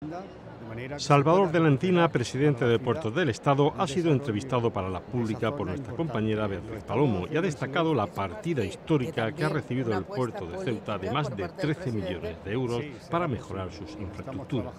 Salvador de la Encina, presidente de Puertos del Estado, ha sido entrevistado para La Pública por nuestra compañera Beatriz Palomo y ha destacado la partida histórica que ha recibido el puerto de Ceuta de más de 13 millones de euros para mejorar sus infraestructuras.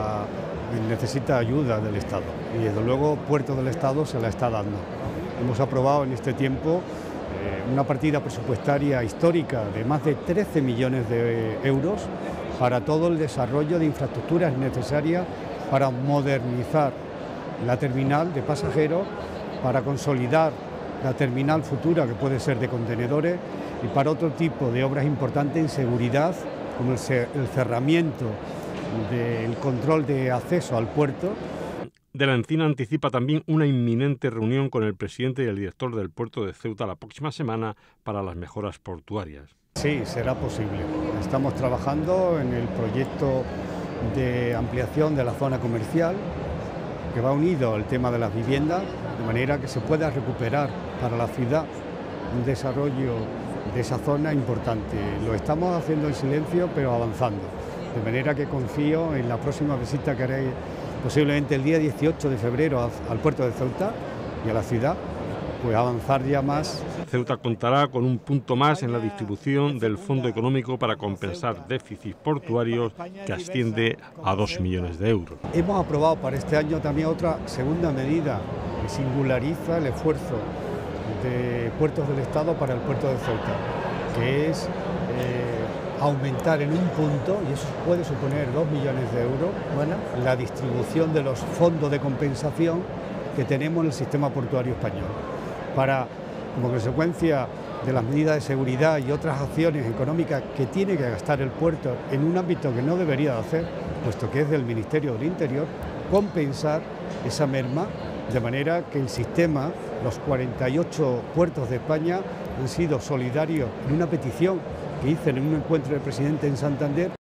Necesita ayuda del Estado y desde luego Puerto del Estado se la está dando. Hemos aprobado en este tiempo una partida presupuestaria histórica de más de 13 millones de euros para todo el desarrollo de infraestructuras necesarias para modernizar la terminal de pasajeros, para consolidar la terminal futura que puede ser de contenedores y para otro tipo de obras importantes en seguridad, como el cerramiento del control de acceso al puerto. De la Encina anticipa también una inminente reunión con el presidente y el director del puerto de Ceuta la próxima semana para las mejoras portuarias. Sí, será posible. Estamos trabajando en el proyecto de ampliación de la zona comercial, que va unido al tema de las viviendas, de manera que se pueda recuperar para la ciudad un desarrollo de esa zona importante. Lo estamos haciendo en silencio, pero avanzando, de manera que confío en la próxima visita que haré posiblemente el día 18 de febrero al puerto de Ceuta y a la ciudad, pues avanzar ya más. Ceuta contará con un punto más en la distribución del Fondo Económico para compensar déficits portuarios que asciende a 2 millones de euros. Hemos aprobado para este año también otra segunda medida que singulariza el esfuerzo de Puertos del Estado para el puerto de Ceuta, que es aumentar en un punto, y eso puede suponer 2 millones de euros, la distribución de los fondos de compensación que tenemos en el sistema portuario español, para, como consecuencia de las medidas de seguridad y otras acciones económicas que tiene que gastar el puerto en un ámbito que no debería de hacer, puesto que es del Ministerio del Interior, compensar esa merma, de manera que el sistema, los 48 puertos de España han sido solidarios en una petición que hice en un encuentro del presidente en Santander